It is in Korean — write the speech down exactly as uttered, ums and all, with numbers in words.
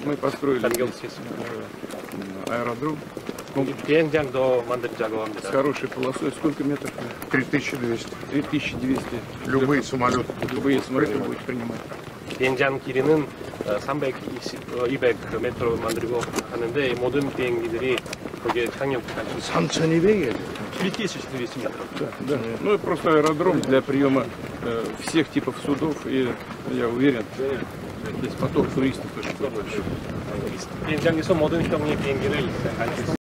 мы построили аэродром. 비행장도 만들자고 합니다. С хорошей полосой. Сколько метров? три тысячи двести. три тысячи двести. Любые самолеты. Любые самолеты будут принимать. 비행장 길이는 삼백이십, 이백 미터 만들고 하는데 모든 비행기들이 거기에 착륙할 수 있습니다. 삼천이백이에요. три тысячи двести метров. Да, да. Ну и просто аэродром для приема э, всех типов судов. И я уверен, здесь поток туристов очень большой. 비행장에서 모든 형의 비행기를